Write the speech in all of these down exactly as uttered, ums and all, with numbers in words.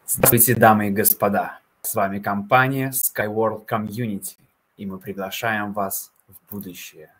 Здравствуйте, дамы и господа! С вами компания Skyworld Community, и мы приглашаем вас в будущее.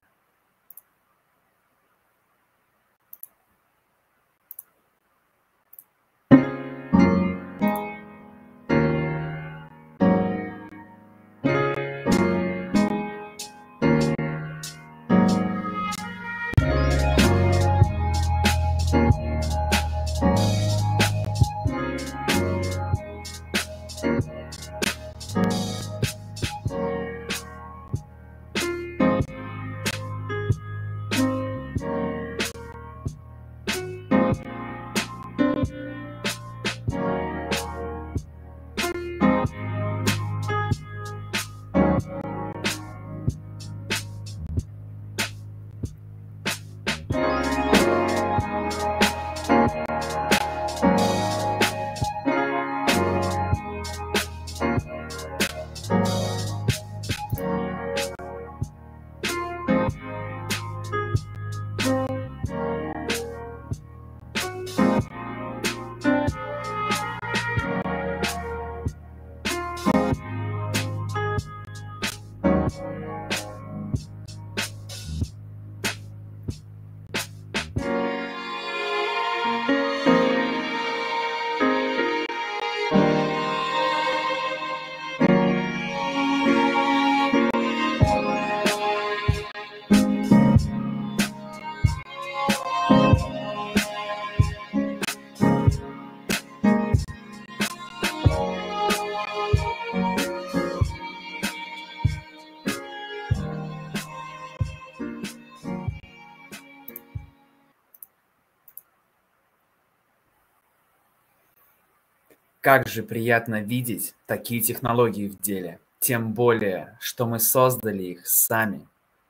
Как же приятно видеть такие технологии в деле, тем более, что мы создали их сами.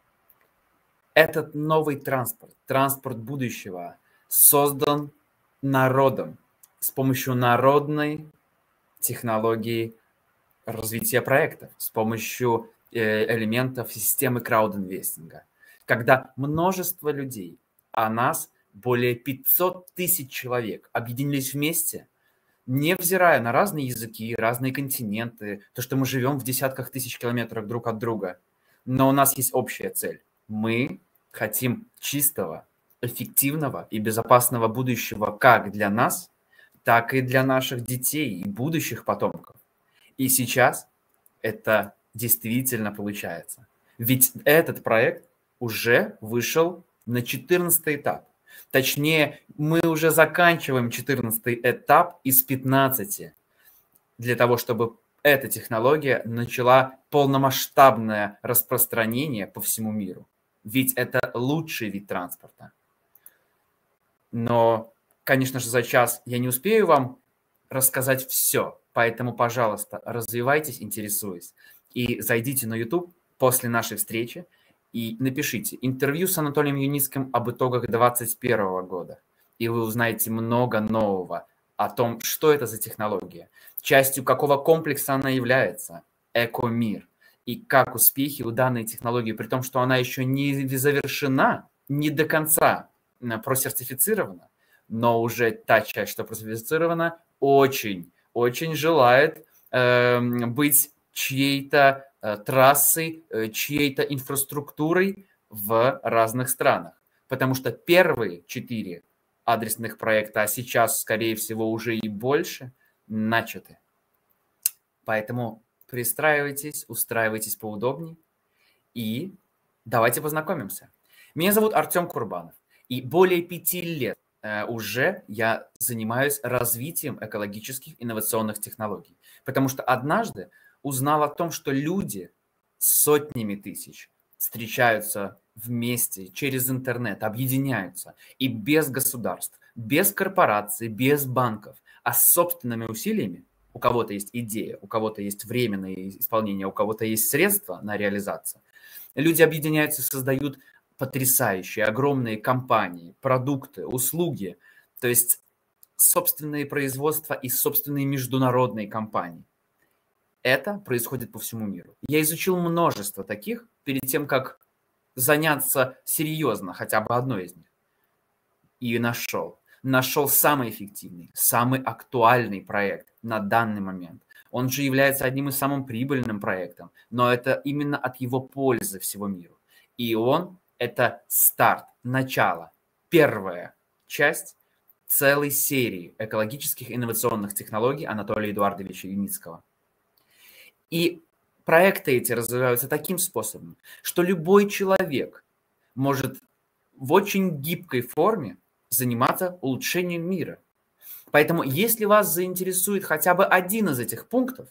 Этот новый транспорт, транспорт будущего, создан народом с помощью народной технологии развития проектов, с помощью элементов системы краудинвестинга, когда множество людей, а нас более пятисот тысяч человек, объединились вместе, невзирая на разные языки, разные континенты, то, что мы живем в десятках тысяч километров друг от друга. Но у нас есть общая цель. Мы хотим чистого, эффективного и безопасного будущего как для нас, так и для наших детей и будущих потомков. И сейчас это действительно получается. Ведь этот проект уже вышел на четырнадцатый этап. Точнее, мы уже заканчиваем четырнадцатый этап из пятнадцати для того, чтобы эта технология начала полномасштабное распространение по всему миру. Ведь это лучший вид транспорта. Но, конечно же, за час я не успею вам рассказать все, поэтому, пожалуйста, развивайтесь, интересуясь. И зайдите на YouTube после нашей встречи и напишите интервью с Анатолием Юницким об итогах двадцать первого года. И вы узнаете много нового о том, что это за технология, частью какого комплекса она является, Экомир, и как успехи у данной технологии, при том, что она еще не завершена, не до конца просертифицирована, но уже та часть, что просертифицирована, очень, очень желает э, быть чьей-то трассой, чьей-то инфраструктурой в разных странах. Потому что первые четыре адресных проекта, а сейчас, скорее всего, уже и больше, начаты. Поэтому пристраивайтесь, устраивайтесь поудобнее и давайте познакомимся. Меня зовут Артем Курбанов, и более пяти лет уже я занимаюсь развитием экологических инновационных технологий. Потому что однажды узнал о том, что люди сотнями тысяч встречаются вместе через интернет, объединяются и без государств, без корпораций, без банков, а с собственными усилиями. У кого-то есть идея, у кого-то есть временное исполнение, у кого-то есть средства на реализацию. Люди объединяются и создают потрясающие, огромные компании, продукты, услуги, то есть собственные производства и собственные международные компании. Это происходит по всему миру. Я изучил множество таких перед тем, как заняться серьезно хотя бы одной из них. И нашел. нашел самый эффективный, самый актуальный проект на данный момент. Он же является одним из самых прибыльным проектом, но это именно от его пользы всего миру. И он – это старт, начало, первая часть целой серии экологических инновационных технологий Анатолия Эдуардовича Юницкого. И проекты эти развиваются таким способом, что любой человек может в очень гибкой форме заниматься улучшением мира. Поэтому, если вас заинтересует хотя бы один из этих пунктов,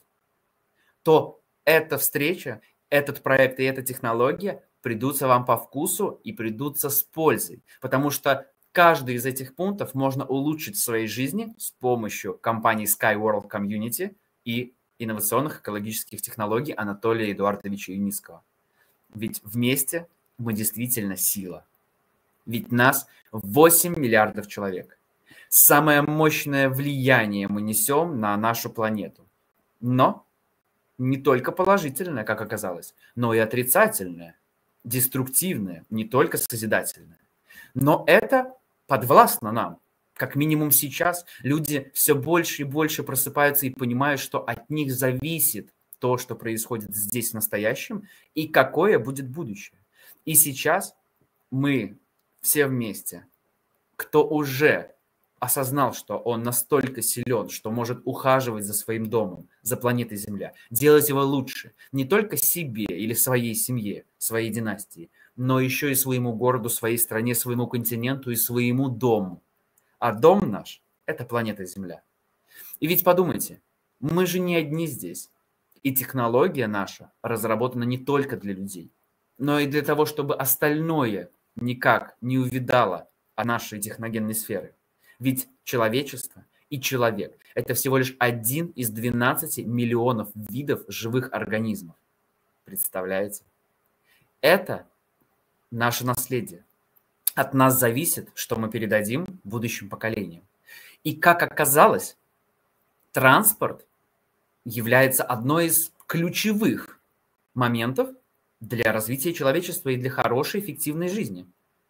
то эта встреча, этот проект и эта технология придутся вам по вкусу и придутся с пользой. Потому что каждый из этих пунктов можно улучшить в своей жизни с помощью компании SkyWorld Community и инновационных экологических технологий Анатолия Эдуардовича Юницкого. Ведь вместе мы действительно сила. Ведь нас восемь миллиардов человек. Самое мощное влияние мы несем на нашу планету. Но не только положительное, как оказалось, но и отрицательное, деструктивное, не только созидательное. Но это подвластно нам. Как минимум сейчас люди все больше и больше просыпаются и понимают, что от них зависит то, что происходит здесь в настоящем, и какое будет будущее. И сейчас мы все вместе, кто уже осознал, что он настолько силен, что может ухаживать за своим домом, за планетой Земля, делать его лучше не только себе или своей семье, своей династии, но еще и своему городу, своей стране, своему континенту и своему дому. А дом наш – это планета Земля. И ведь подумайте, мы же не одни здесь. И технология наша разработана не только для людей, но и для того, чтобы остальное никак не увидало о нашей техногенной сфере. Ведь человечество и человек – это всего лишь один из двенадцати миллионов видов живых организмов. Представляете? Это наше наследие. От нас зависит, что мы передадим будущим поколениям. И как оказалось, транспорт является одной из ключевых моментов для развития человечества и для хорошей, эффективной жизни.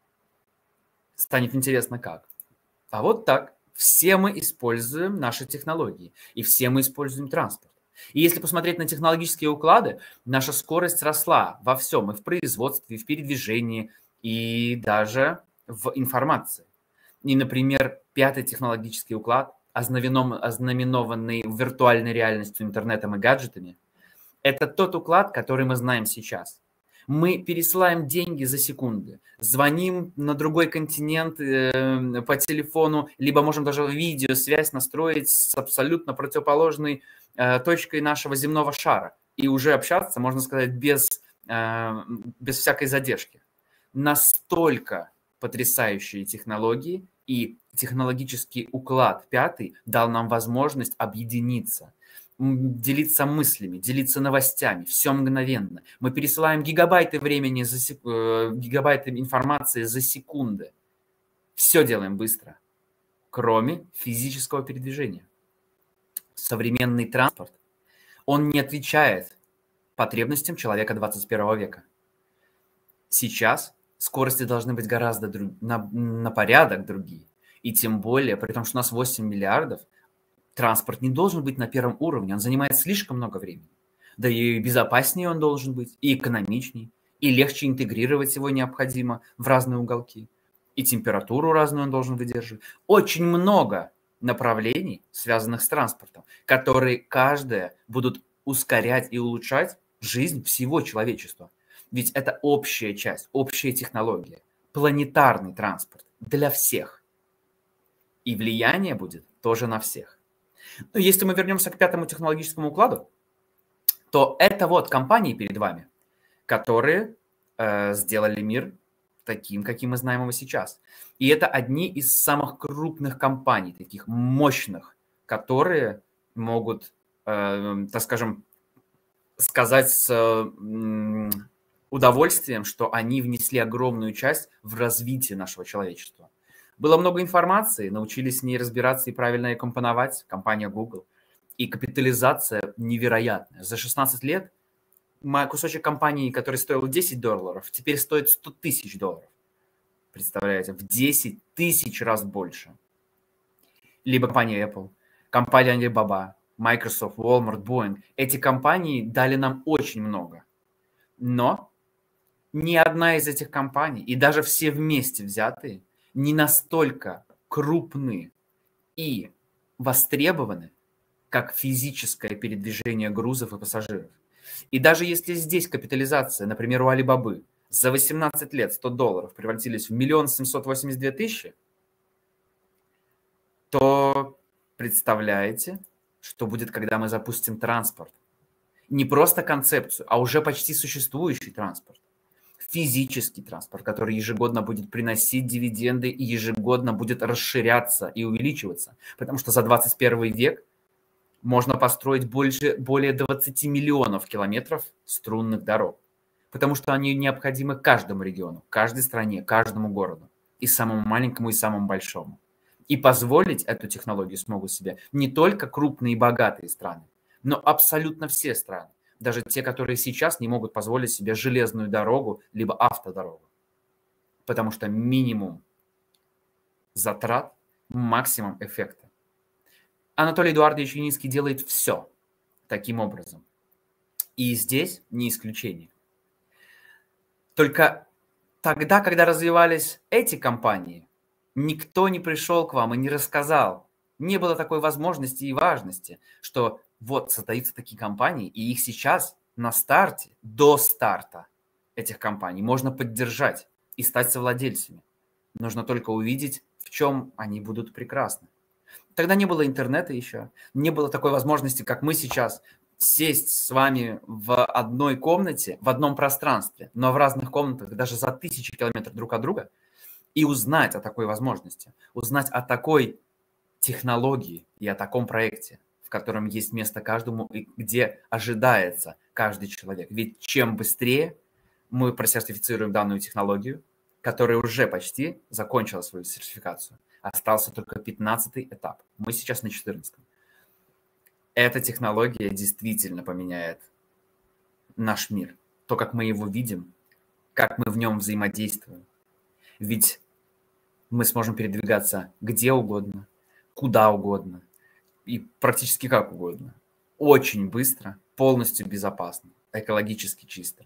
Станет интересно, как. А вот так. Все мы используем наши технологии, и все мы используем транспорт. И если посмотреть на технологические уклады, наша скорость росла во всем, и в производстве, и в передвижении, и даже в информации. И, например, пятый технологический уклад, ознаменованный виртуальной реальностью, интернетом и гаджетами, это тот уклад, который мы знаем сейчас. Мы пересылаем деньги за секунды, звоним на другой континент э, по телефону, либо можем даже видеосвязь настроить с абсолютно противоположной э, точкой нашего земного шара. И уже общаться, можно сказать, без, э, без всякой задержки. Настолько потрясающие технологии, и технологический уклад пятый дал нам возможность объединиться, делиться мыслями, делиться новостями, все мгновенно. Мы пересылаем гигабайты времени, за сек... гигабайты информации за секунды. Все делаем быстро, кроме физического передвижения. Современный транспорт, он не отвечает потребностям человека двадцать первого века. Сейчас скорости должны быть гораздо друг... на... на порядок другие. И тем более, при том, что у нас восемь миллиардов, транспорт не должен быть на первом уровне, он занимает слишком много времени. Да и безопаснее он должен быть, и экономичней, и легче интегрировать его необходимо в разные уголки. И температуру разную он должен выдерживать. Очень много направлений, связанных с транспортом, которые каждое будут ускорять и улучшать жизнь всего человечества. Ведь это общая часть, общая технология, планетарный транспорт для всех. И влияние будет тоже на всех. Но если мы вернемся к пятому технологическому укладу, то это вот компании перед вами, которые э, сделали мир таким, каким мы знаем его сейчас. И это одни из самых крупных компаний, таких мощных, которые могут, э, так скажем, сказать с э, удовольствием, что они внесли огромную часть в развитие нашего человечества. Было много информации, научились с ней разбираться и правильно ее компоновать, компания Google. И капитализация невероятная. За шестнадцать лет кусочек компании, который стоил десять долларов, теперь стоит сто тысяч долларов. Представляете, в десять тысяч раз больше. либо компания Apple, компания Alibaba, Microsoft, Walmart, Boeing. Эти компании дали нам очень много. Но ни одна из этих компаний, и даже все вместе взятые, не настолько крупны и востребованы, как физическое передвижение грузов и пассажиров. И даже если здесь капитализация, например, у Алибабы за восемнадцать лет сто долларов превратились в миллион семьсот восемьдесят две тысячи, то представляете, что будет, когда мы запустим транспорт? Не просто концепцию, а уже почти существующий транспорт. Физический транспорт, который ежегодно будет приносить дивиденды и ежегодно будет расширяться и увеличиваться. Потому что за двадцать первый век можно построить больше, более двадцати миллионов километров струнных дорог. Потому что они необходимы каждому региону, каждой стране, каждому городу. И самому маленькому, и самому большому. И позволить эту технологию смогут себе не только крупные и богатые страны, но абсолютно все страны. Даже те, которые сейчас не могут позволить себе железную дорогу, либо автодорогу. Потому что минимум затрат, максимум эффекта. Анатолий Эдуардович Юницкий делает все таким образом. И здесь не исключение. Только тогда, когда развивались эти компании, никто не пришел к вам и не рассказал. Не было такой возможности и важности, что вот создаются такие компании, и их сейчас на старте, до старта этих компаний можно поддержать и стать совладельцами. Нужно только увидеть, в чем они будут прекрасны. Тогда не было интернета еще, не было такой возможности, как мы сейчас, сесть с вами в одной комнате, в одном пространстве, но в разных комнатах, даже за тысячи километров друг от друга, и узнать о такой возможности, узнать о такой технологии и о таком проекте, в котором есть место каждому и где ожидается каждый человек. Ведь чем быстрее мы просертифицируем данную технологию, которая уже почти закончила свою сертификацию, остался только пятнадцатый этап. Мы сейчас на четырнадцатом. Эта технология действительно поменяет наш мир. То, как мы его видим, как мы в нем взаимодействуем. Ведь мы сможем передвигаться где угодно, куда угодно и практически как угодно. Очень быстро, полностью безопасно, экологически чисто.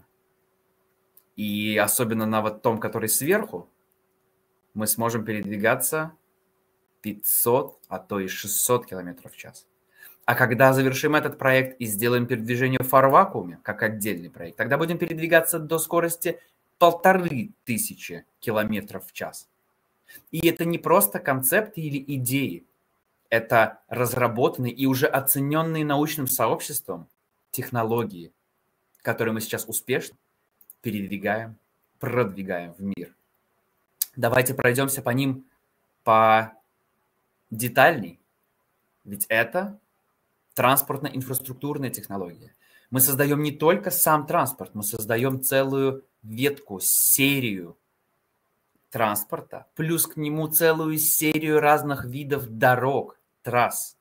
И особенно на вот том, который сверху, мы сможем передвигаться пятьсот, а то и шестьсот километров в час. А когда завершим этот проект и сделаем передвижение в фарвакууме, как отдельный проект, тогда будем передвигаться до скорости полторы тысячи километров в час. И это не просто концепты или идеи. Это разработанные и уже оцененные научным сообществом технологии, которые мы сейчас успешно передвигаем, продвигаем в мир. Давайте пройдемся по ним по детальней. Ведь это транспортно-инфраструктурная технология. Мы создаем не только сам транспорт, мы создаем целую ветку, серию транспорта, плюс к нему целую серию разных видов дорог, трасс.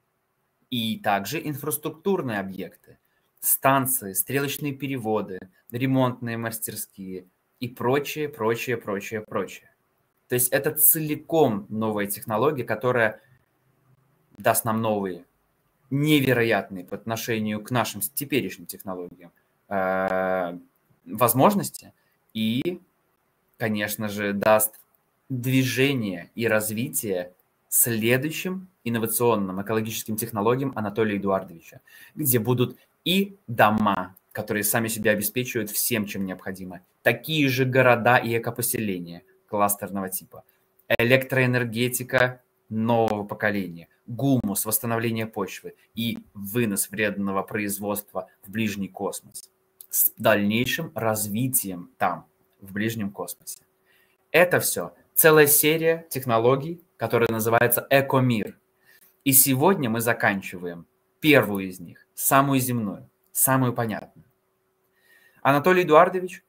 И также инфраструктурные объекты, станции, стрелочные переводы, ремонтные мастерские и прочее, прочее, прочее, прочее. То есть это целиком новая технология, которая даст нам новые, невероятные по отношению к нашим теперешним технологиям э, возможности и, конечно же, даст движение и развитие следующим инновационным экологическим технологиям Анатолия Эдуардовича, где будут и дома, которые сами себя обеспечивают всем, чем необходимо, такие же города и экопоселения кластерного типа, электроэнергетика нового поколения, гумус, восстановление почвы и вынос вредного производства в ближний космос с дальнейшим развитием там, в ближнем космосе. Это все целая серия технологий, которая называется «Экомир». И сегодня мы заканчиваем первую из них, самую земную, самую понятную. Анатолий Эдуардович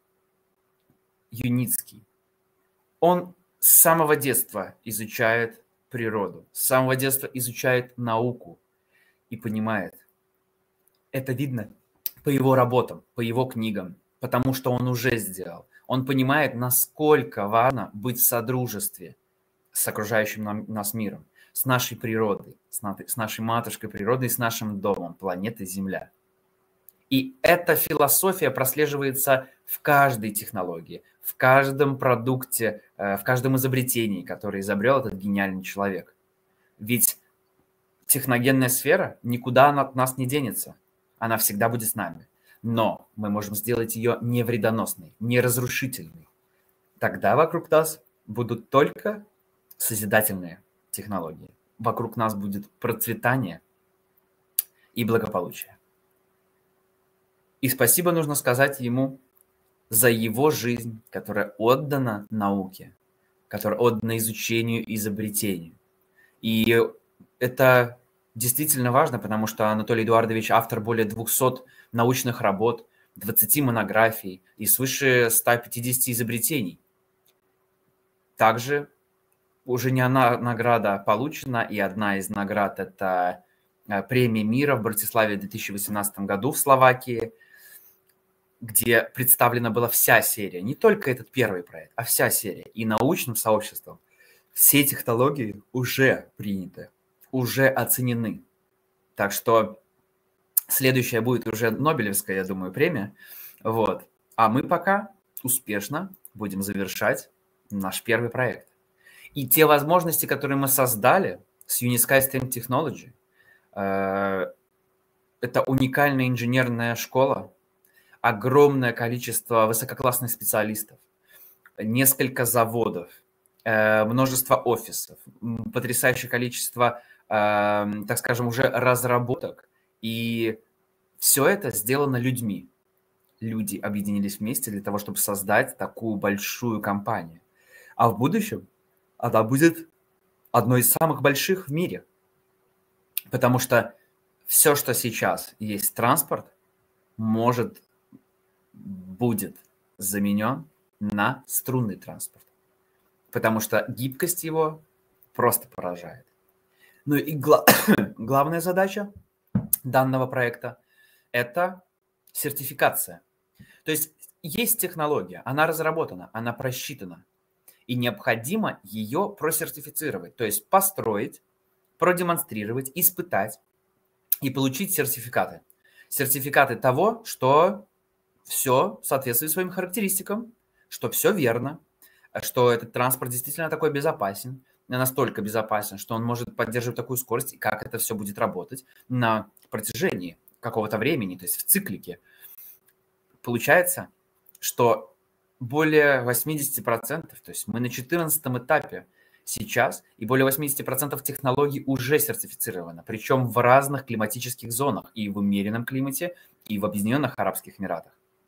Юницкий, он с самого детства изучает природу, с самого детства изучает науку и понимает. Это видно по его работам, по его книгам, потому что он уже сделал. Он понимает, насколько важно быть в содружестве с окружающим нам, нас миром, с нашей природой, с, на, с нашей матушкой природой, с нашим домом, планетой Земля. И эта философия прослеживается в каждой технологии, в каждом продукте, в каждом изобретении, которое изобрел этот гениальный человек. Ведь техногенная сфера никуда от нас не денется. Она всегда будет с нами. Но мы можем сделать ее не вредоносной, не разрушительной. Тогда вокруг нас будут только созидательные технологии. Вокруг нас будет процветание и благополучие. И спасибо нужно сказать ему за его жизнь, которая отдана науке, которая отдана изучению и изобретению. И это действительно важно, потому что Анатолий Эдуардович автор более двухсот научных работ, двадцати монографий и свыше ста пятидесяти изобретений. Также уже не одна награда получена, и одна из наград – это премия мира в Братиславе в две тысячи восемнадцатом году в Словакии, где представлена была вся серия, не только этот первый проект, а вся серия. И научным сообществом все технологии уже приняты, уже оценены. Так что следующая будет уже Нобелевская, я думаю, премия. Вот. А мы пока успешно будем завершать наш первый проект. И те возможности, которые мы создали с Unisky STEM Technology, э, это уникальная инженерная школа, огромное количество высококлассных специалистов, несколько заводов, э, множество офисов, потрясающее количество, э, так скажем, уже разработок. И все это сделано людьми. Люди объединились вместе для того, чтобы создать такую большую компанию. А в будущем она будет одной из самых больших в мире. Потому что все, что сейчас есть транспорт, может, будет заменен на струнный транспорт. Потому что гибкость его просто поражает. Ну и гла- главная задача данного проекта – это сертификация. То есть есть технология, она разработана, она просчитана. И необходимо ее просертифицировать, то есть построить, продемонстрировать, испытать и получить сертификаты. Сертификаты того, что все соответствует своим характеристикам, что все верно, что этот транспорт действительно такой безопасен, настолько безопасен, что он может поддерживать такую скорость, и как это все будет работать на протяжении какого-то времени, то есть в циклике. Получается, что более восемьдесят процентов, то есть мы на четырнадцатом этапе сейчас, и более восемьдесят процентов технологий уже сертифицировано, причем в разных климатических зонах, и в умеренном климате, и в Объединенных Арабских Эмиратах.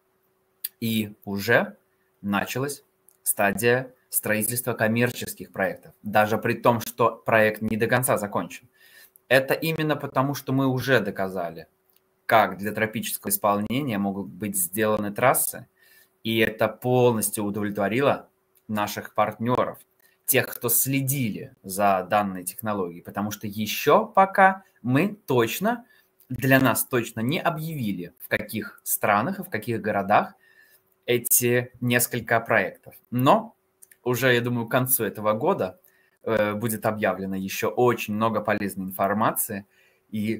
И уже началась стадия строительства коммерческих проектов, даже при том, что проект не до конца закончен. Это именно потому, что мы уже доказали, как для тропического исполнения могут быть сделаны трассы, и это полностью удовлетворило наших партнеров, тех, кто следили за данной технологией, потому что еще пока мы точно, для нас точно не объявили, в каких странах и в каких городах эти несколько проектов. Но уже, я думаю, к концу этого года э, будет объявлено еще очень много полезной информации, и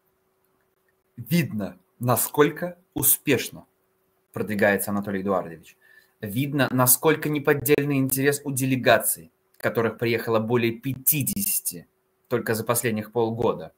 видно, насколько успешно продвигается Анатолий Эдуардович. Видно, насколько неподдельный интерес у делегаций, которых приехало более пятидесяти только за последних полгода,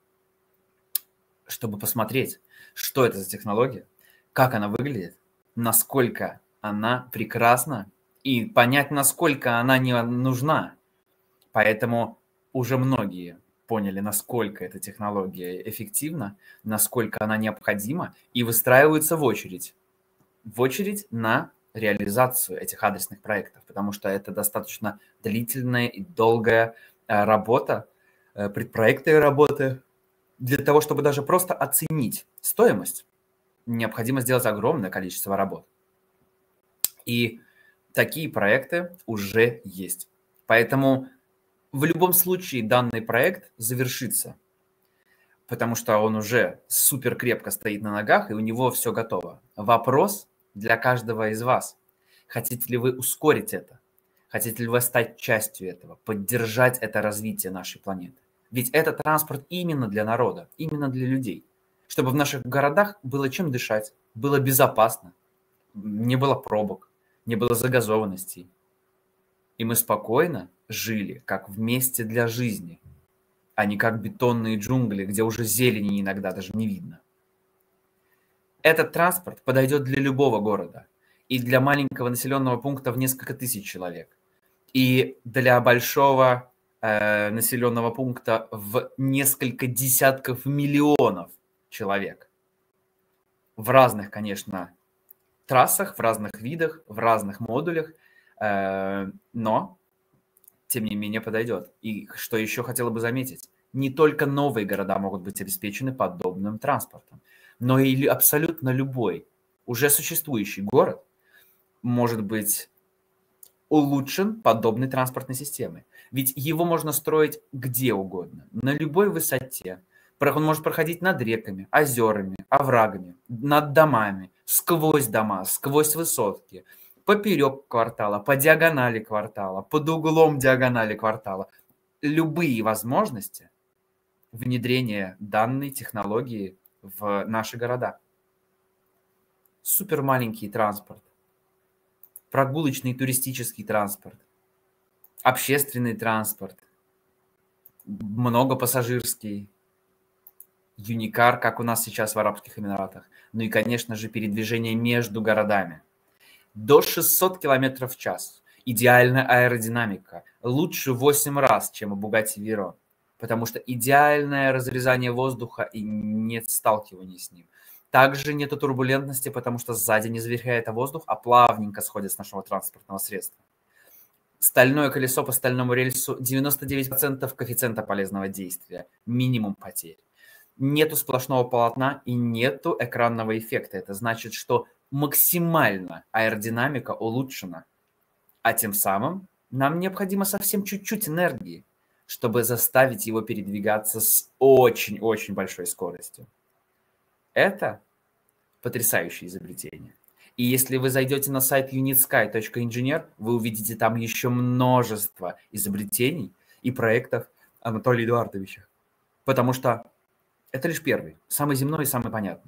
чтобы посмотреть, что это за технология, как она выглядит, насколько она прекрасна, и понять, насколько она не нужна. Поэтому уже многие поняли, насколько эта технология эффективна, насколько она необходима, и выстраиваются в очередь. В очередь на реализацию этих адресных проектов, потому что это достаточно длительная и долгая работа, предпроектные работы. Для того, чтобы даже просто оценить стоимость, необходимо сделать огромное количество работ. И такие проекты уже есть. Поэтому в любом случае данный проект завершится, потому что он уже супер крепко стоит на ногах, и у него все готово. Вопрос для каждого из вас. Хотите ли вы ускорить это? Хотите ли вы стать частью этого, поддержать это развитие нашей планеты? Ведь это транспорт именно для народа, именно для людей. Чтобы в наших городах было чем дышать, было безопасно, не было пробок, не было загазованностей. И мы спокойно жили, как в месте для жизни, а не как бетонные джунгли, где уже зелени иногда даже не видно. Этот транспорт подойдет для любого города, и для маленького населенного пункта в несколько тысяч человек, и для большого э, населенного пункта в несколько десятков миллионов человек. В разных, конечно, трассах, в разных видах, в разных модулях, э, но, тем не менее, подойдет. И что еще хотела бы заметить, не только новые города могут быть обеспечены подобным транспортом, но и абсолютно любой уже существующий город может быть улучшен подобной транспортной системой. Ведь его можно строить где угодно, на любой высоте. Он может проходить над реками, озерами, оврагами, над домами, сквозь дома, сквозь высотки, поперек квартала, по диагонали квартала, под углом диагонали квартала. Любые возможности внедрения данной технологии в наши города. Супер маленький транспорт, прогулочный туристический транспорт, общественный транспорт, многопассажирский, юникар, как у нас сейчас в Арабских Эмиратах, ну и, конечно же, передвижение между городами. До шестисот километров в час. Идеальная аэродинамика. Лучше в восемь раз, чем у Bugatti Veyron. Потому что идеальное разрезание воздуха и нет сталкивания с ним. Также нет турбулентности, потому что сзади не завихряет воздух, а плавненько сходит с нашего транспортного средства. Стальное колесо по стальному рельсу, девяносто девять процентов коэффициента полезного действия, минимум потерь. Нету сплошного полотна и нету экранного эффекта. Это значит, что максимально аэродинамика улучшена, а тем самым нам необходимо совсем чуть-чуть энергии, чтобы заставить его передвигаться с очень-очень большой скоростью. Это потрясающее изобретение. И если вы зайдете на сайт unitsky точка engineer, вы увидите там еще множество изобретений и проектов Анатолия Эдуардовича. Потому что это лишь первый, самый земной и самый понятный.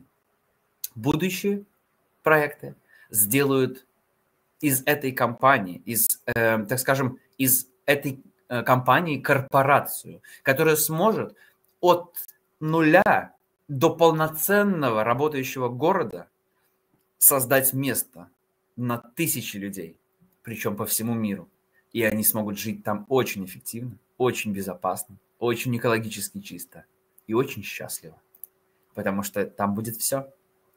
Будущие проекты сделают из этой компании, из, э, так скажем, из этой э, компании корпорацию, которая сможет от нуля до полноценного работающего города создать место на тысячи людей, причем по всему миру. И они смогут жить там очень эффективно, очень безопасно, очень экологически чисто и очень счастливо, потому что там будет все.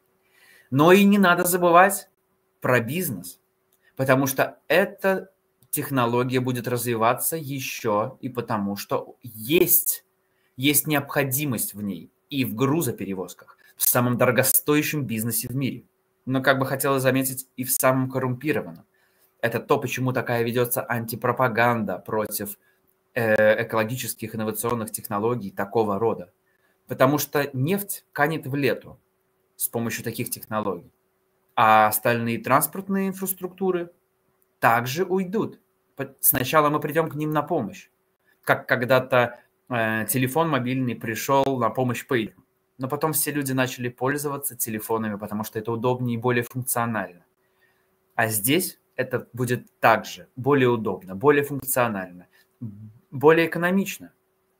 Но и не надо забывать про бизнес, потому что эта технология будет развиваться еще и потому, что есть, есть необходимость в ней и в грузоперевозках, в самом дорогостоящем бизнесе в мире. Но, как бы хотелось заметить, и в самом коррумпированном. Это то, почему такая ведется антипропаганда против э, экологических инновационных технологий такого рода. Потому что нефть канет в лету с помощью таких технологий, а остальные транспортные инфраструктуры также уйдут. Сначала мы придем к ним на помощь, как когда-то э, телефон мобильный пришел на помощь пейджеру. Но потом все люди начали пользоваться телефонами, потому что это удобнее и более функционально. А здесь это будет также более удобно, более функционально, более экономично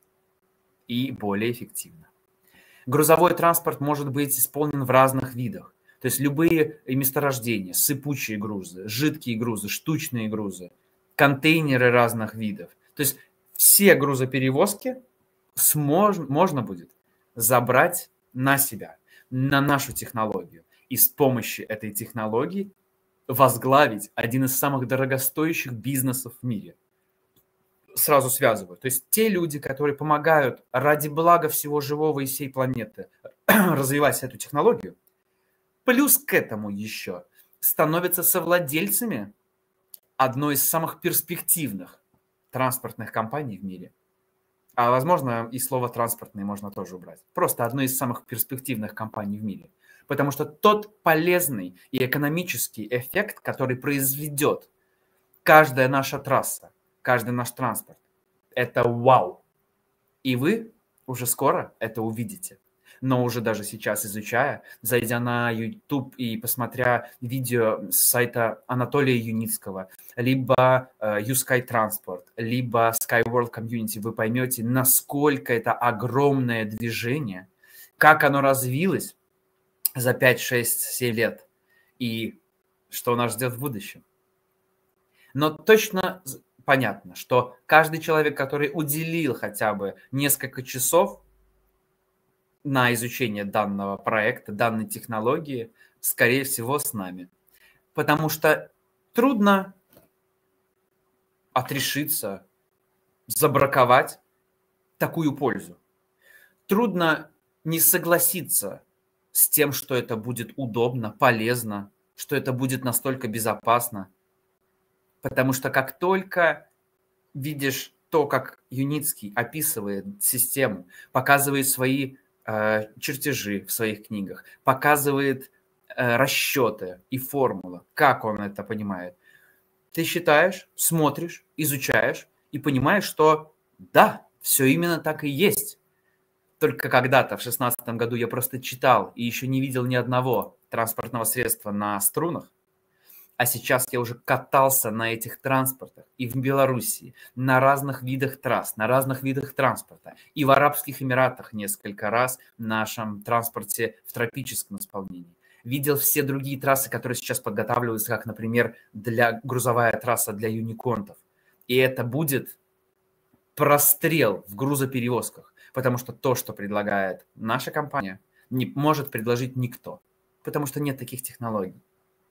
и более эффективно. Грузовой транспорт может быть исполнен в разных видах. То есть любые месторождения, сыпучие грузы, жидкие грузы, штучные грузы, контейнеры разных видов. То есть все грузоперевозки смож, можно будет забрать на себя, на нашу технологию. И с помощью этой технологии возглавить один из самых дорогостоящих бизнесов в мире. Сразу связываю. То есть те люди, которые помогают ради блага всего живого и всей планеты развивать эту технологию, плюс к этому еще становятся совладельцами одной из самых перспективных транспортных компаний в мире. А, возможно, и слово «транспортный» можно тоже убрать. Просто одной из самых перспективных компаний в мире. Потому что тот полезный и экономический эффект, который произведет каждая наша трасса, каждый наш транспорт – это вау. И вы уже скоро это увидите. Но уже даже сейчас изучая, зайдя на YouTube и посмотря видео с сайта Анатолия Юницкого, либо uh, YouSky Transport, либо SkyWorld Community, вы поймете, насколько это огромное движение, как оно развилось за пять, шесть, семь лет и что нас ждет в будущем. Но точно понятно, что каждый человек, который уделил хотя бы несколько часов на изучение данного проекта, данной технологии, скорее всего, с нами. Потому что трудно отрешиться, забраковать такую пользу. Трудно не согласиться с тем, что это будет удобно, полезно, что это будет настолько безопасно. Потому что как только видишь то, как Юницкий описывает систему, показывает свои чертежи в своих книгах, показывает э, расчеты и формулы, как он это понимает. Ты считаешь, смотришь, изучаешь и понимаешь, что да, все именно так и есть. Только когда-то в шестнадцатом году я просто читал и еще не видел ни одного транспортного средства на струнах, а сейчас я уже катался на этих транспортах и в Белоруссии, на разных видах трасс, на разных видах транспорта, и в Арабских Эмиратах несколько раз в нашем транспорте в тропическом исполнении. Видел все другие трассы, которые сейчас подготавливаются, как, например, для, грузовая трасса для юниконтов. И это будет прострел в грузоперевозках, потому что то, что предлагает наша компания, не может предложить никто, потому что нет таких технологий.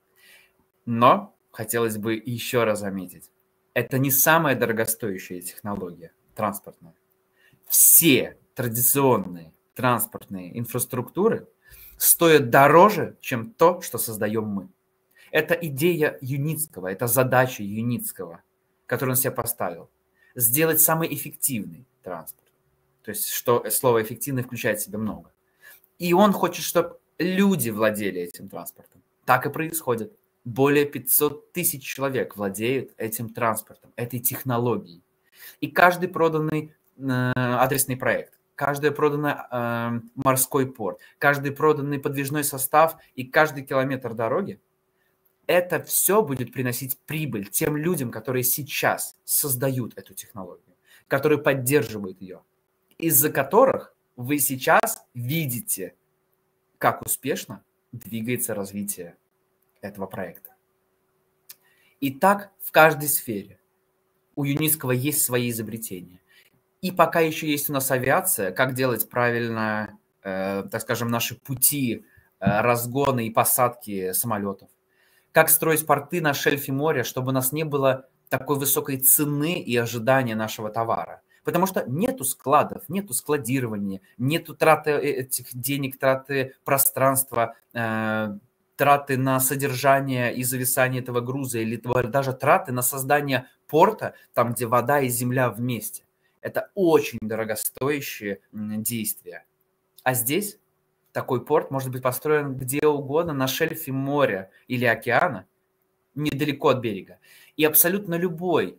Но хотелось бы еще раз заметить, это не самая дорогостоящая технология транспортная. Все традиционные транспортные инфраструктуры стоят дороже, чем то, что создаем мы. Это идея Юницкого, это задача Юницкого, которую он себе поставил. Сделать самый эффективный транспорт. То есть, что слово «эффективный» включает в себя много. И он хочет, чтобы люди владели этим транспортом. Так и происходит. Более пятьсот тысяч человек владеют этим транспортом, этой технологией. И каждый проданный э, адресный проект, каждый проданный э, морской порт, каждый проданный подвижной состав и каждый километр дороги, это все будет приносить прибыль тем людям, которые сейчас создают эту технологию, которые поддерживают ее, из-за которых вы сейчас видите, как успешно двигается развитие этого проекта. И так в каждой сфере. У Юницкого есть свои изобретения. И пока еще есть у нас авиация, как делать правильно, э, так скажем, наши пути э, разгона и посадки самолетов. Как строить порты на шельфе моря, чтобы у нас не было такой высокой цены и ожидания нашего товара. Потому что нету складов, нету складирования, нету траты этих денег, траты пространства, э, траты на содержание и зависание этого груза, или даже траты на создание порта, там, где вода и земля вместе. Это очень дорогостоящие действия. А здесь такой порт может быть построен где угодно, на шельфе моря или океана, недалеко от берега. И абсолютно любой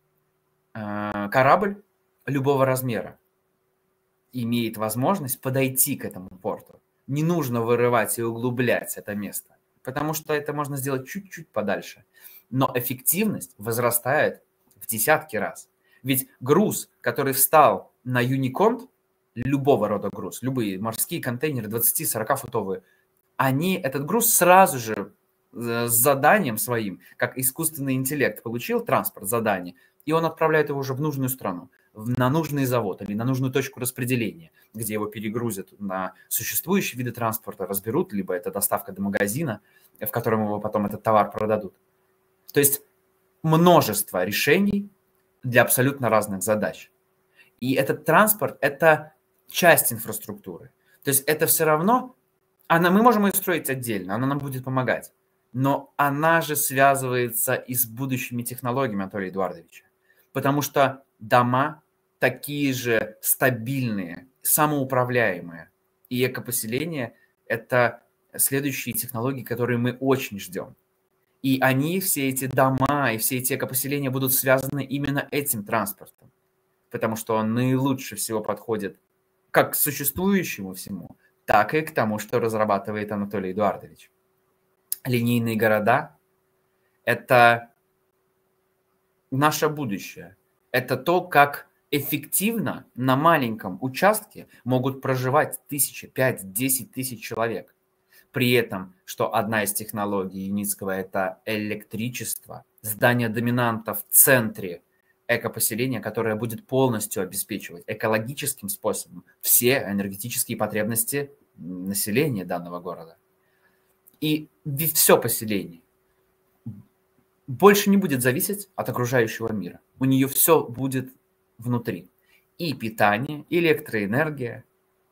э, корабль любого размера имеет возможность подойти к этому порту. Не нужно вырывать и углублять это место, потому что это можно сделать чуть-чуть подальше. Но эффективность возрастает в десятки раз. Ведь груз, который встал на Юниконт, любого рода груз, любые морские контейнеры двадцати-сорокафутовые, они этот груз сразу же с заданием своим, как искусственный интеллект получил транспорт, задание, и он отправляет его уже в нужную страну, на нужный завод или на нужную точку распределения, где его перегрузят на существующие виды транспорта, разберут, либо это доставка до магазина, в котором его потом этот товар продадут. То есть множество решений для абсолютно разных задач. И этот транспорт – это часть инфраструктуры. То есть это все равно, она, мы можем ее строить отдельно, она нам будет помогать. Но она же связывается и с будущими технологиями Анатолия Эдуардовича. Потому что дома такие же стабильные, самоуправляемые. И экопоселение – это следующие технологии, которые мы очень ждем. И они, все эти дома и все эти экопоселения будут связаны именно этим транспортом, потому что он наилучше всего подходит как к существующему всему, так и к тому, что разрабатывает Анатолий Эдуардович. Линейные города – это наше будущее. Это то, как эффективно на маленьком участке могут проживать тысячи, пять, десять тысяч человек. При этом, что одна из технологий Юницкого – это электричество, здание доминанта в центре экопоселения, которое будет полностью обеспечивать экологическим способом все энергетические потребности населения данного города. И все поселение больше не будет зависеть от окружающего мира. У нее все будет внутри. И питание, и электроэнергия.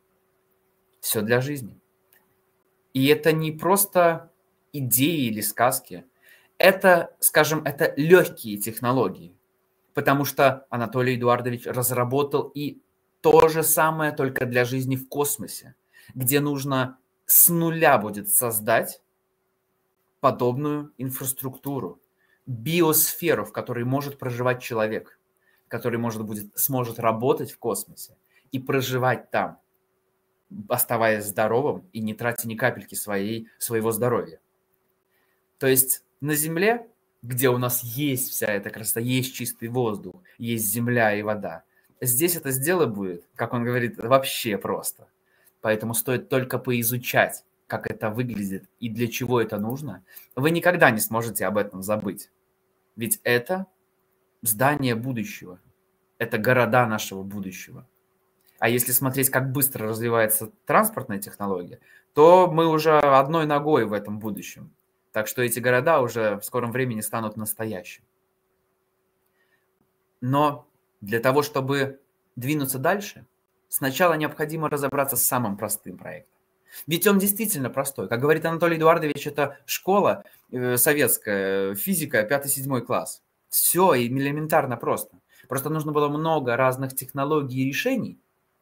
Все для жизни. И это не просто идеи или сказки. Это, скажем, это легкие технологии. Потому что Анатолий Эдуардович разработал и то же самое, только для жизни в космосе, где нужно с нуля будет создать подобную инфраструктуру, биосферу, в которой может проживать человек, который может будет, сможет работать в космосе и проживать там, оставаясь здоровым и не тратя ни капельки своей, своего здоровья. То есть на Земле, где у нас есть вся эта красота, есть чистый воздух, есть земля и вода, здесь это сделать будет, как он говорит, вообще просто. Поэтому стоит только поизучать, как это выглядит и для чего это нужно. Вы никогда не сможете об этом забыть. Ведь это здание будущего, это города нашего будущего. А если смотреть, как быстро развивается транспортная технология, то мы уже одной ногой в этом будущем. Так что эти города уже в скором времени станут настоящими. Но для того, чтобы двинуться дальше, сначала необходимо разобраться с самым простым проектом. Ведь он действительно простой. Как говорит Анатолий Эдуардович, это школа э, советская, физика, пятый-седьмой класс. Все элементарно просто. Просто нужно было много разных технологий и решений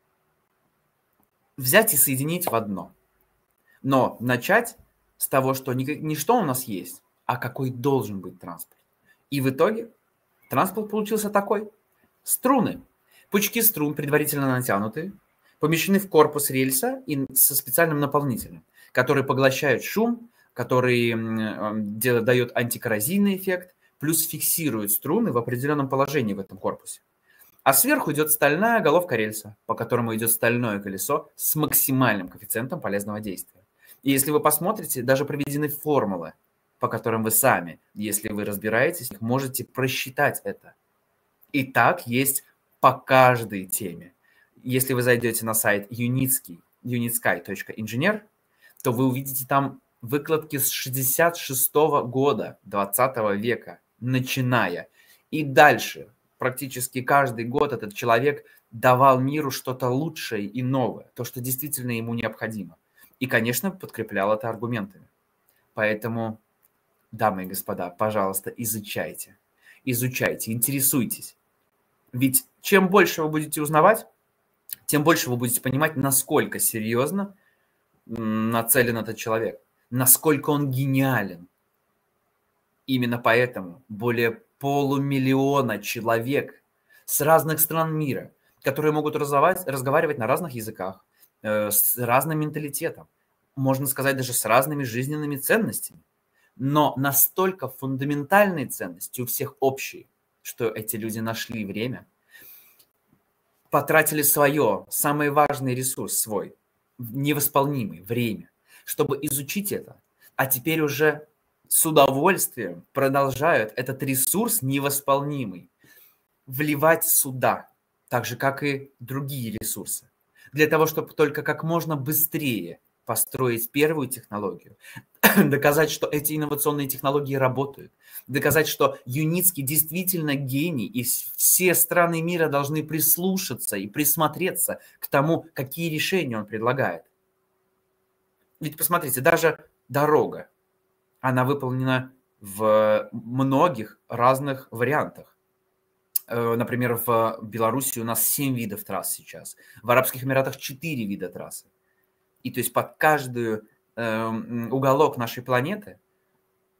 взять и соединить в одно. Но начать с того, что не, не что у нас есть, а какой должен быть транспорт. И в итоге транспорт получился такой. Струны. Пучки струн предварительно натянуты, помещены в корпус рельса и со специальным наполнителем, который поглощает шум, который э, дает антикоррозийный эффект, плюс фиксирует струны в определенном положении в этом корпусе. А сверху идет стальная головка рельса, по которому идет стальное колесо с максимальным коэффициентом полезного действия. И если вы посмотрите, даже проведены формулы, по которым вы сами, если вы разбираетесь, можете просчитать это. И так есть по каждой теме. Если вы зайдете на сайт Юницкий, юницкай точка инженер, то вы увидите там выкладки с шестьдесят шестого года двадцатого века, начиная. И дальше практически каждый год этот человек давал миру что-то лучшее и новое, то, что действительно ему необходимо. И, конечно, подкреплял это аргументами. Поэтому, дамы и господа, пожалуйста, изучайте. Изучайте, интересуйтесь. Ведь чем больше вы будете узнавать, тем больше вы будете понимать, насколько серьезно нацелен этот человек, насколько он гениален. Именно поэтому более полумиллиона человек с разных стран мира, которые могут разговаривать на разных языках, э, с разным менталитетом, можно сказать, даже с разными жизненными ценностями, но настолько фундаментальные ценности у всех общие, что эти люди нашли время, потратили свое, самый важный ресурс свой, невосполнимый, время, чтобы изучить это, а теперь уже с удовольствием продолжают этот ресурс невосполнимый вливать сюда, так же, как и другие ресурсы, для того, чтобы только как можно быстрее построить первую технологию, доказать, что эти инновационные технологии работают, доказать, что Юницкий действительно гений, и все страны мира должны прислушаться и присмотреться к тому, какие решения он предлагает. Ведь посмотрите, даже дорога, она выполнена в многих разных вариантах. Например, в Беларуси у нас семь видов трасс сейчас, в Арабских Эмиратах четыре вида трассы. И то есть под каждый э, уголок нашей планеты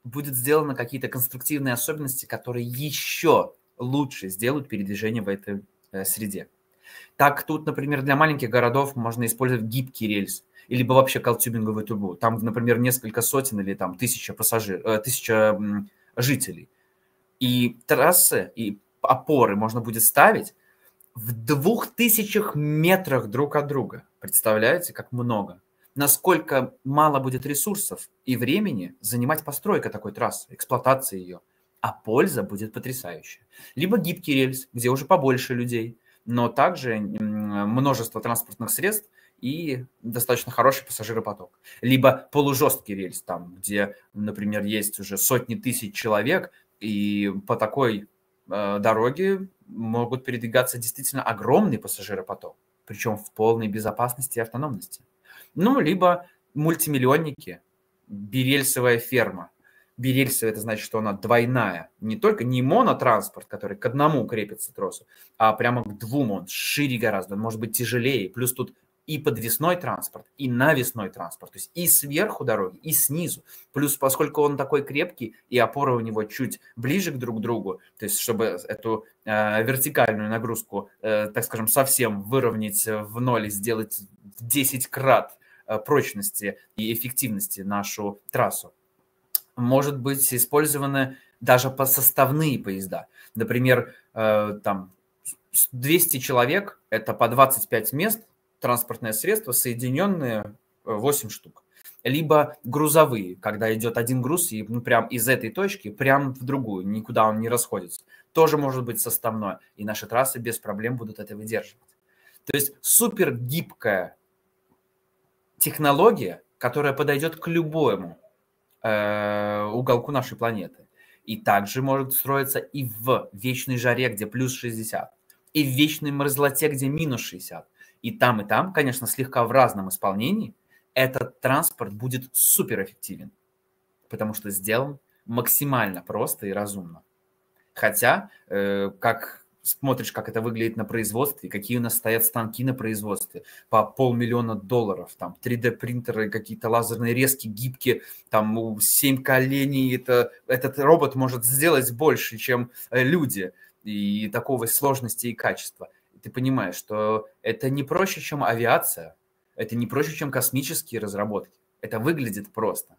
будут сделаны какие-то конструктивные особенности, которые еще лучше сделают передвижение в этой э, среде. Так тут, например, для маленьких городов можно использовать гибкий рельс, или вообще колтюбинговую трубу. Там, например, несколько сотен или там тысяча пассажиров, э, тысяча м, жителей. И трассы, и опоры можно будет ставить в двух тысячах метрах друг от друга. Представляете, как много? Насколько мало будет ресурсов и времени занимать постройка такой трассы, эксплуатация ее. А польза будет потрясающая. Либо гибкий рельс, где уже побольше людей, но также множество транспортных средств и достаточно хороший пассажиропоток. Либо полужесткий рельс, там, где, например, есть уже сотни тысяч человек, и по такой э, дороге могут передвигаться действительно огромный пассажиропоток, причем в полной безопасности и автономности. Ну, либо мультимиллионники, бирельсовая ферма. Бирельсовая – это значит, что она двойная. Не только не монотранспорт, который к одному крепится тросу, а прямо к двум. Он шире гораздо, он может быть тяжелее. Плюс тут и подвесной транспорт, и навесной транспорт. То есть и сверху дороги, и снизу. Плюс поскольку он такой крепкий, и опоры у него чуть ближе к друг другу, то есть чтобы эту э, вертикальную нагрузку, э, так скажем, совсем выровнять в ноль и сделать в десять крат э, прочности и эффективности нашу трассу, может быть использованы даже по составные поезда. Например, э, там двести человек – это по двадцать пять мест, транспортное средство, соединенные восемь штук. Либо грузовые, когда идет один груз и ну, прям из этой точки прям в другую, никуда он не расходится. Тоже может быть составное, и наши трассы без проблем будут это выдерживать. То есть супер гибкая технология, которая подойдет к любому э, уголку нашей планеты. И также может строиться и в вечной жаре, где плюс шестьдесят, и в вечной мерзлоте, где минус шестьдесят. И там, и там, конечно, слегка в разном исполнении, этот транспорт будет суперэффективен, потому что сделан максимально просто и разумно. Хотя, э, как смотришь, как это выглядит на производстве, какие у нас стоят станки на производстве по полмиллиона долларов, там три дэ принтеры, какие-то лазерные резки, гибкие, там семь коленей, это, этот робот может сделать больше, чем люди, и такого сложности и качества. Ты понимаешь, что это не проще, чем авиация, это не проще, чем космические разработки. Это выглядит просто.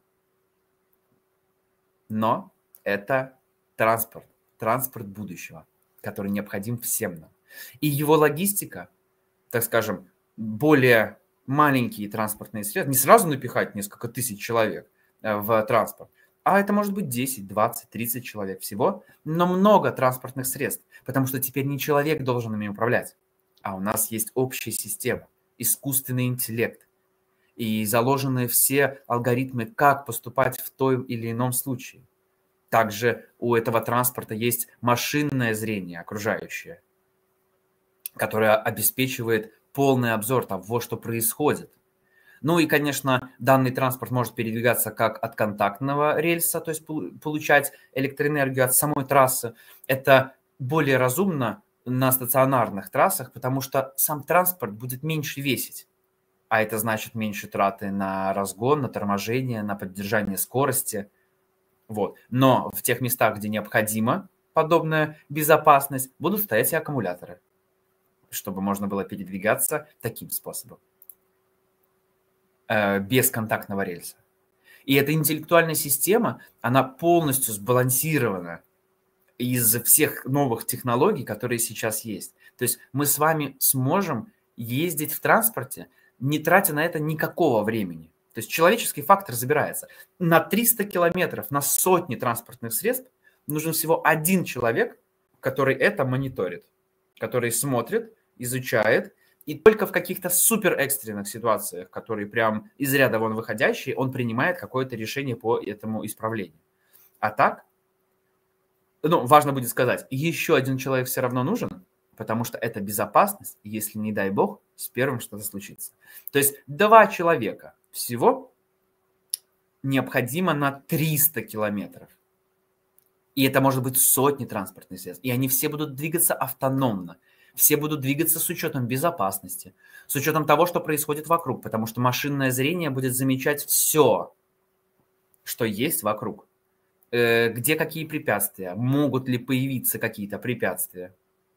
Но это транспорт, транспорт будущего, который необходим всем нам. И его логистика, так скажем, более маленькие транспортные средства, не сразу напихать несколько тысяч человек в транспорт, а это может быть десять, двадцать, тридцать человек всего, но много транспортных средств, потому что теперь не человек должен ими управлять, а у нас есть общая система, искусственный интеллект и заложены все алгоритмы, как поступать в том или ином случае. Также у этого транспорта есть машинное зрение окружающее, которое обеспечивает полный обзор того, что происходит. Ну и, конечно, данный транспорт может передвигаться как от контактного рельса, то есть получать электроэнергию от самой трассы. Это более разумно на стационарных трассах, потому что сам транспорт будет меньше весить. А это значит меньше траты на разгон, на торможение, на поддержание скорости. Вот. Но в тех местах, где необходима подобная безопасность, будут стоять и аккумуляторы, чтобы можно было передвигаться таким способом, э, без контактного рельса. И эта интеллектуальная система, она полностью сбалансирована из всех новых технологий, которые сейчас есть. То есть мы с вами сможем ездить в транспорте, не тратя на это никакого времени. То есть человеческий фактор забирается. На триста километров, на сотни транспортных средств нужен всего один человек, который это мониторит, который смотрит, изучает, и только в каких-то суперэкстренных ситуациях, которые прям из ряда вон выходящие, он принимает какое-то решение по этому исправлению. А так, ну, важно будет сказать, еще один человек все равно нужен, потому что это безопасность, если, не дай бог, с первым что-то случится. То есть два человека всего необходимо на триста километров. И это может быть сотни транспортных средств. И они все будут двигаться автономно. Все будут двигаться с учетом безопасности, с учетом того, что происходит вокруг, потому что машинное зрение будет замечать все, что есть вокруг. э, где какие препятствия, могут ли появиться какие-то препятствия.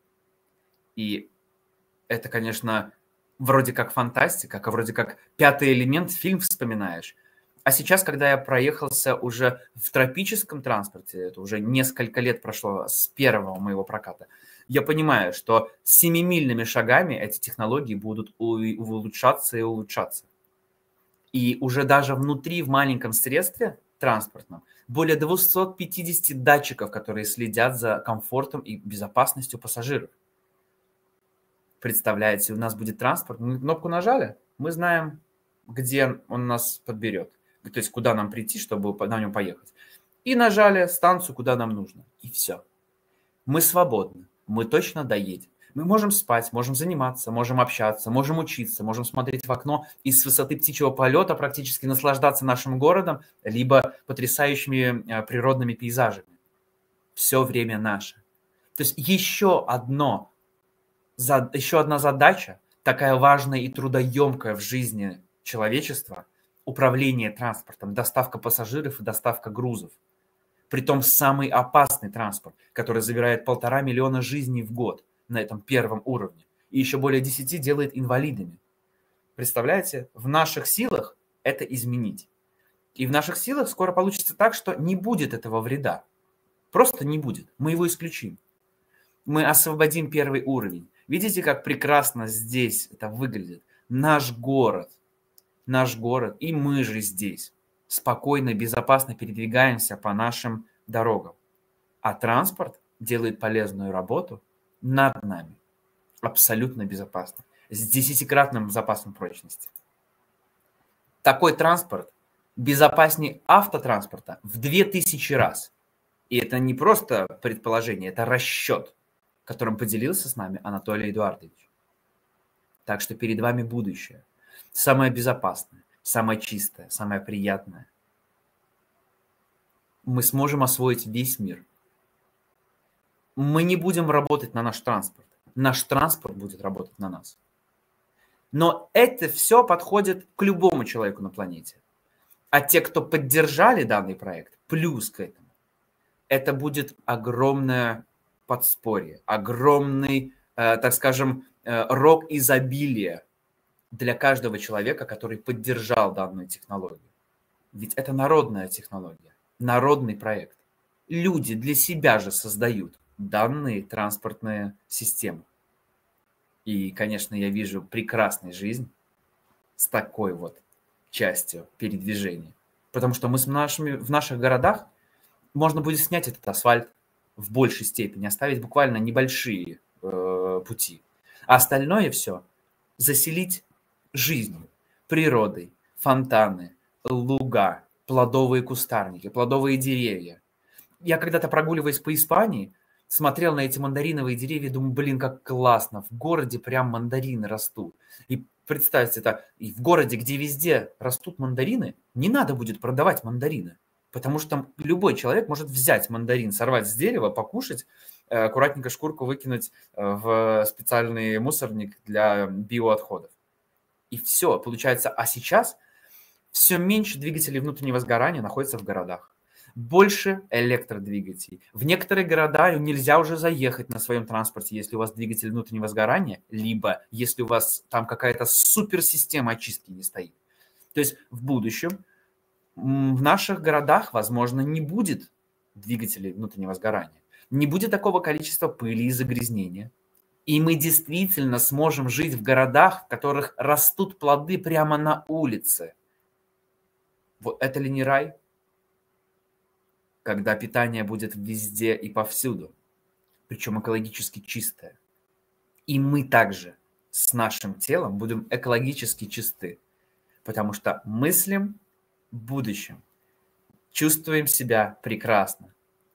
И это, конечно, вроде как фантастика, как вроде как «Пятый элемент», фильм вспоминаешь. А сейчас, когда я проехался уже в тропическом транспорте, это уже несколько лет прошло с первого моего проката, я понимаю, что семимильными шагами эти технологии будут у- улучшаться и улучшаться. И уже даже внутри, в маленьком средстве транспортном, более двухсот пятидесяти датчиков, которые следят за комфортом и безопасностью пассажиров. Представляете, у нас будет транспорт, мы кнопку нажали, мы знаем, где он нас подберет, то есть куда нам прийти, чтобы по- на нем поехать. И нажали станцию, куда нам нужно, и все. Мы свободны, мы точно доедем. Мы можем спать, можем заниматься, можем общаться, можем учиться, можем смотреть в окно и с высоты птичьего полета практически наслаждаться нашим городом, либо потрясающими э, природными пейзажами. Все время наше. То есть еще одно за- еще одна задача, такая важная и трудоемкая в жизни человечества — управление транспортом, доставка пассажиров и доставка грузов. Притом самый опасный транспорт, который забирает полтора миллиона жизней в год на этом первом уровне. И еще более десяти делает инвалидами. Представляете, в наших силах это изменить. И в наших силах скоро получится так, что не будет этого вреда. Просто не будет. Мы его исключим. Мы освободим первый уровень. Видите, как прекрасно здесь это выглядит? Наш город, наш город, и мы же здесь спокойно, безопасно передвигаемся по нашим дорогам. А транспорт делает полезную работу над нами, абсолютно безопасно, с десятикратным запасом прочности. Такой транспорт безопаснее автотранспорта в две тысячи раз. И это не просто предположение, это расчет, которым поделился с нами Анатолий Эдуардович. Так что перед вами будущее. Самое безопасное, самое чистое, самое приятное. Мы сможем освоить весь мир. Мы не будем работать на наш транспорт. Наш транспорт будет работать на нас. Но это все подходит к любому человеку на планете. А те, кто поддержали данный проект, плюс к этому, это будет огромное подспорье, огромный, э, так скажем, э, рог изобилия для каждого человека, который поддержал данную технологию. Ведь это народная технология, народный проект. Люди для себя же создают данные транспортные системы. И, конечно, я вижу прекрасную жизнь с такой вот частью передвижения. Потому что мы с нашими, в наших городах можно будет снять этот асфальт в большей степени, оставить буквально небольшие э, пути. А остальное все заселить жизнью, природой, фонтаны, луга, плодовые кустарники, плодовые деревья. Я когда-то, прогуливаясь по Испании, смотрел на эти мандариновые деревья и думаю, блин, как классно, в городе прям мандарины растут. И представьте это, и в городе, где везде растут мандарины, не надо будет продавать мандарины. Потому что любой человек может взять мандарин, сорвать с дерева, покушать, э, аккуратненько шкурку выкинуть э, в специальный мусорник для биоотходов. И все, получается. А сейчас все меньше двигателей внутреннего сгорания находится в городах. Больше электродвигателей. В некоторые города нельзя уже заехать на своем транспорте, если у вас двигатель внутреннего сгорания, либо если у вас там какая-то суперсистема очистки не стоит. То есть в будущем в наших городах, возможно, не будет двигателей внутреннего сгорания. Не будет такого количества пыли и загрязнения. И мы действительно сможем жить в городах, в которых растут плоды прямо на улице. Вот это ли не рай? Когда питание будет везде и повсюду, причем экологически чистое. И мы также с нашим телом будем экологически чисты, потому что мыслим в будущем, чувствуем себя прекрасно.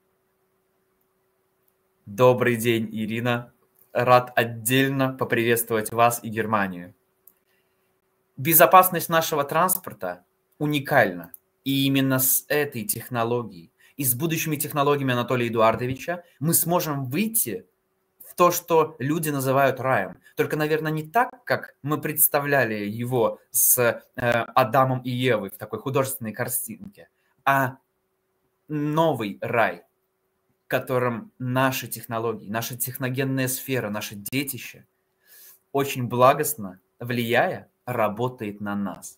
Добрый день, Ирина. Рад отдельно поприветствовать вас и Германию. Безопасность нашего транспорта уникальна. И именно с этой технологией и с будущими технологиями Анатолия Эдуардовича мы сможем выйти в то, что люди называют раем. Только, наверное, не так, как мы представляли его с э, Адамом и Евой в такой художественной картинке, а новый рай, в котором наши технологии, наша техногенная сфера, наше детище очень благостно, влияя, работает на нас.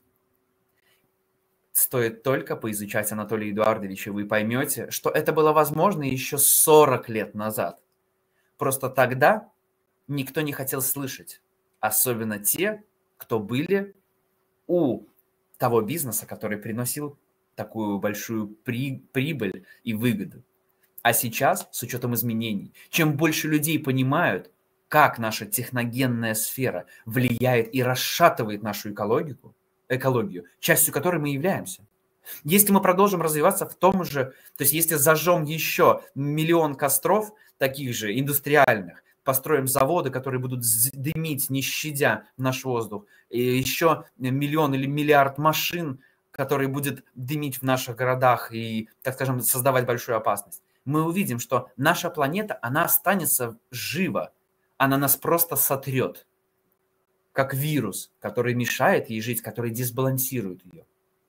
Стоит только поизучать Анатолия Эдуардовича, вы поймете, что это было возможно еще сорок лет назад. Просто тогда никто не хотел слышать, особенно те, кто были у того бизнеса, который приносил такую большую при, прибыль и выгоду. А сейчас, с учетом изменений, чем больше людей понимают, как наша техногенная сфера влияет и расшатывает нашу экологию, экологию, частью которой мы являемся. Если мы продолжим развиваться в том же, то есть если зажжем еще миллион костров, таких же индустриальных, построим заводы, которые будут дымить, не щадя наш воздух, и еще миллион или миллиард машин, которые будут дымить в наших городах и, так скажем, создавать большую опасность, мы увидим, что наша планета, она останется жива, она нас просто сотрет, как вирус, который мешает ей жить, который дисбалансирует ее.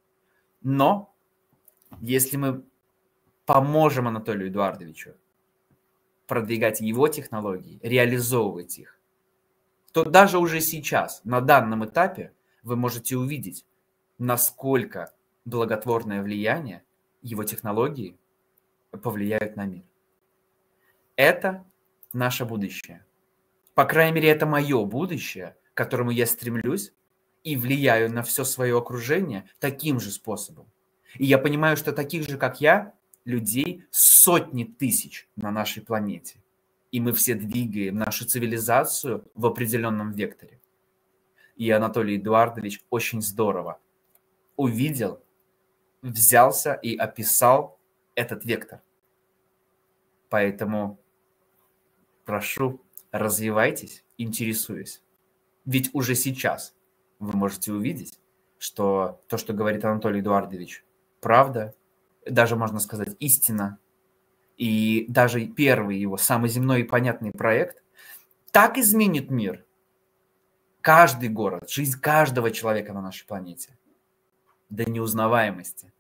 Но если мы поможем Анатолию Эдуардовичу продвигать его технологии, реализовывать их, то даже уже сейчас, на данном этапе, вы можете увидеть, насколько благотворное влияние его технологии повлияют на мир. Это наше будущее. По крайней мере, это мое будущее, к которому я стремлюсь и влияю на все свое окружение таким же способом. И я понимаю, что таких же, как я, людей сотни тысяч на нашей планете. И мы все двигаем нашу цивилизацию в определенном векторе. И Анатолий Эдуардович очень здорово увидел, взялся и описал этот вектор. Поэтому прошу, развивайтесь, интересуясь. Ведь уже сейчас вы можете увидеть, что то, что говорит Анатолий Эдуардович, правда, даже можно сказать истина. И даже первый его, самый земной и понятный проект так изменит мир. Каждый город, жизнь каждого человека на нашей планете. До неузнаваемости.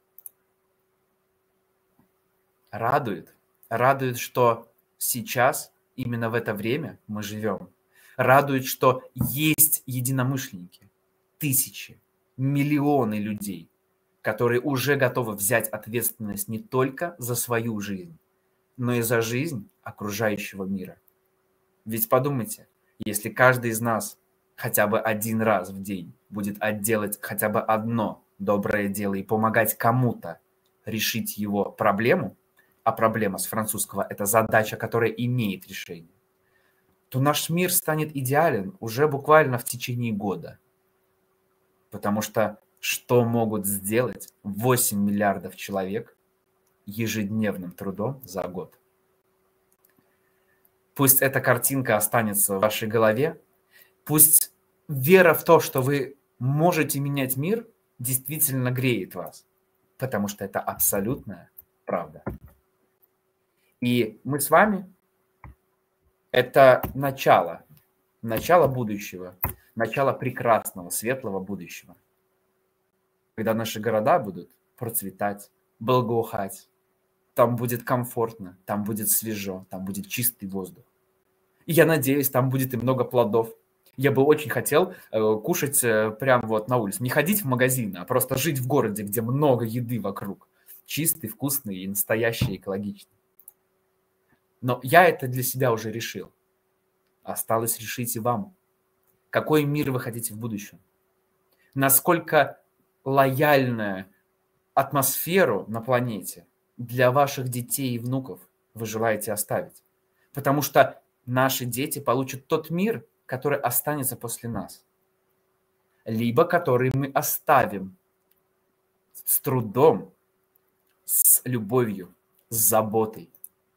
Радует. Радует, что сейчас, именно в это время мы живем. Радует, что есть единомышленники. Тысячи, миллионы людей, которые уже готовы взять ответственность не только за свою жизнь, но и за жизнь окружающего мира. Ведь подумайте, если каждый из нас хотя бы один раз в день будет делать хотя бы одно доброе дело и помогать кому-то решить его проблему, а проблема с французского – это задача, которая имеет решение, то наш мир станет идеален уже буквально в течение года. Потому что что могут сделать восемь миллиардов человек ежедневным трудом за год? Пусть эта картинка останется в вашей голове, пусть вера в то, что вы можете менять мир, действительно греет вас, потому что это абсолютная правда. И мы с вами – это начало, начало будущего, начало прекрасного, светлого будущего, когда наши города будут процветать, благоухать, там будет комфортно, там будет свежо, там будет чистый воздух. И я надеюсь, там будет и много плодов. Я бы очень хотел э, кушать э, прямо вот на улице. Не ходить в магазин, а просто жить в городе, где много еды вокруг. Чистый, вкусный и настоящий, экологичный. Но я это для себя уже решил. Осталось решить и вам. Какой мир вы хотите в будущем? Насколько лояльную атмосферу на планете для ваших детей и внуков вы желаете оставить? Потому что наши дети получат тот мир, который останется после нас. Либо который мы оставим с трудом, с любовью, с заботой.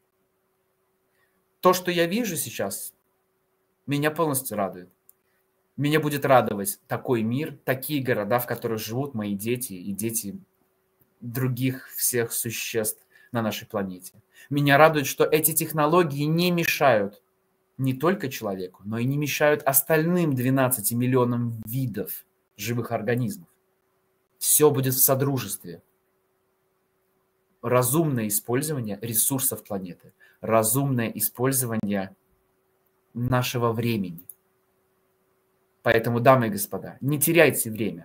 То, что я вижу сейчас, меня полностью радует. Меня будет радовать такой мир, такие города, в которых живут мои дети и дети других всех существ на нашей планете. Меня радует, что эти технологии не мешают не только человеку, но и не мешают остальным двенадцати миллионам видов живых организмов. Все будет в содружестве. разумное использование ресурсов планеты, разумное использование нашего времени. Поэтому, дамы и господа, не теряйте время.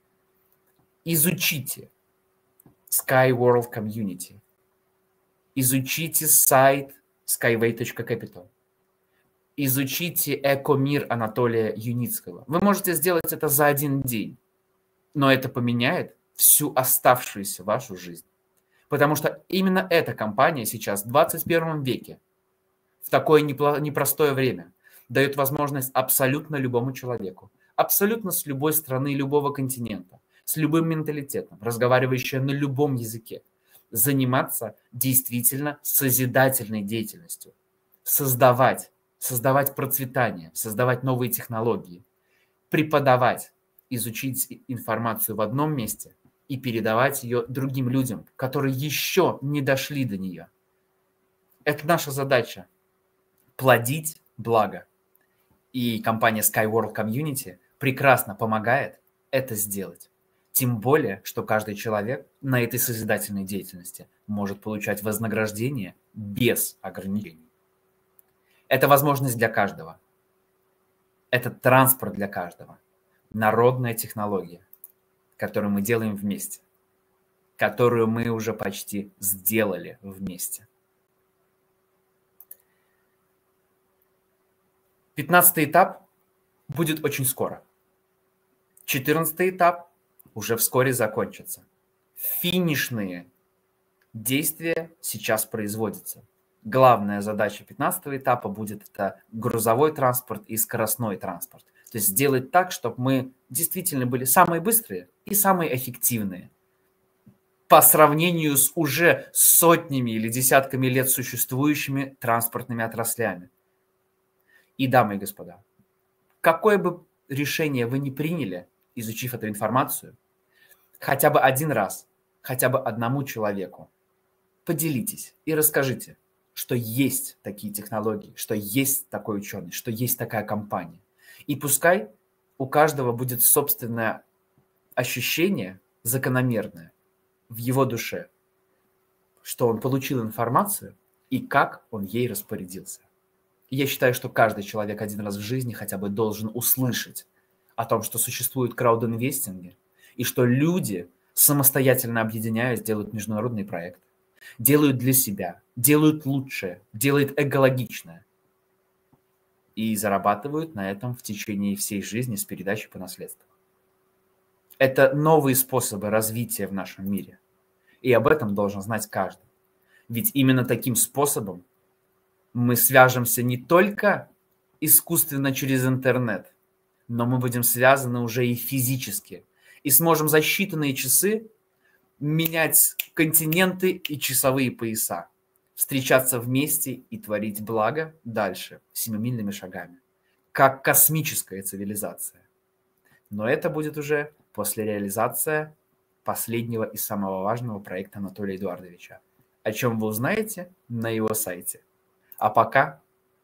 Изучите SkyWorld Community. Изучите сайт skyway точка capital. Изучите Экомир Анатолия Юницкого. Вы можете сделать это за один день, но это поменяет всю оставшуюся вашу жизнь. Потому что именно эта компания сейчас, в двадцать первом веке, в такое непростое время, дает возможность абсолютно любому человеку, абсолютно с любой страны, любого континента, с любым менталитетом, разговаривающим на любом языке, заниматься действительно созидательной деятельностью, создавать, создавать процветание, создавать новые технологии, преподавать, изучить информацию в одном месте и передавать ее другим людям, которые еще не дошли до нее. Это наша задача – плодить благо. И компания SkyWorld Community прекрасно помогает это сделать. Тем более, что каждый человек на этой созидательной деятельности может получать вознаграждение без ограничений. Это возможность для каждого. Это транспорт для каждого. Народная технология, которую мы делаем вместе, которую мы уже почти сделали вместе. Пятнадцатый этап будет очень скоро. Четырнадцатый этап уже вскоре закончится. Финишные действия сейчас производятся. Главная задача пятнадцатого этапа будет это грузовой транспорт и скоростной транспорт. То есть сделать так, чтобы мы действительно были самые быстрые и самые эффективные по сравнению с уже сотнями или десятками лет существующими транспортными отраслями. И, дамы и господа, какое бы решение вы ни приняли, изучив эту информацию, хотя бы один раз, хотя бы одному человеку, поделитесь и расскажите, что есть такие технологии, что есть такой ученый, что есть такая компания. И пускай у каждого будет собственное ощущение закономерное в его душе, что он получил информацию и как он ей распорядился. Я считаю, что каждый человек один раз в жизни хотя бы должен услышать о том, что существуют краудинвестинги, и что люди, самостоятельно объединяясь, делают международный проект, делают для себя, делают лучшее, делают экологичное и зарабатывают на этом в течение всей жизни с передачей по наследству. Это новые способы развития в нашем мире, и об этом должен знать каждый. Ведь именно таким способом мы свяжемся не только искусственно через интернет, но мы будем связаны уже и физически. И сможем за считанные часы менять континенты и часовые пояса, встречаться вместе и творить благо дальше, семимильными шагами, как космическая цивилизация. Но это будет уже после реализации последнего и самого важного проекта Анатолия Эдуардовича, о чем вы узнаете на его сайте. А пока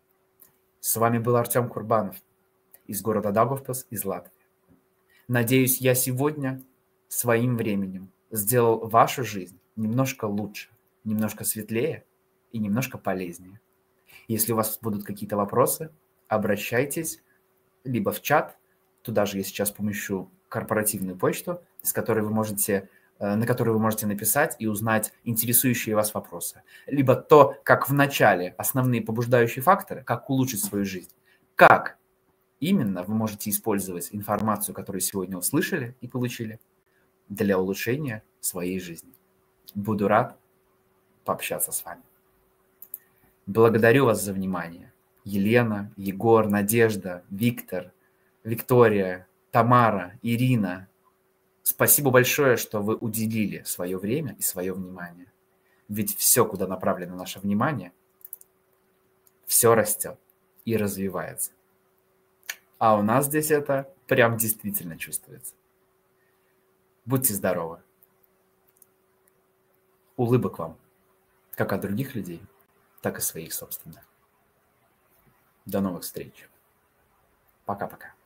с вами был Артем Курбанов из города Даугавпилс, из Латвии. Надеюсь, я сегодня своим временем сделал вашу жизнь немножко лучше, немножко светлее и немножко полезнее. Если у вас будут какие-то вопросы, обращайтесь либо в чат, туда же я сейчас помещу корпоративную почту, с которой вы можете, на которую вы можете написать и узнать интересующие вас вопросы. Либо то, как в начале основные побуждающие факторы, как улучшить свою жизнь, как именно вы можете использовать информацию, которую сегодня услышали и получили, для улучшения своей жизни. Буду рад пообщаться с вами. Благодарю вас за внимание. Елена, Егор, Надежда, Виктор, Виктория, Тамара, Ирина. Спасибо большое, что вы уделили свое время и свое внимание. Ведь все, куда направлено наше внимание, все растет и развивается. А у нас здесь это прям действительно чувствуется. Будьте здоровы. Улыбок вам, как от других людей, так и своих собственных. До новых встреч. Пока-пока.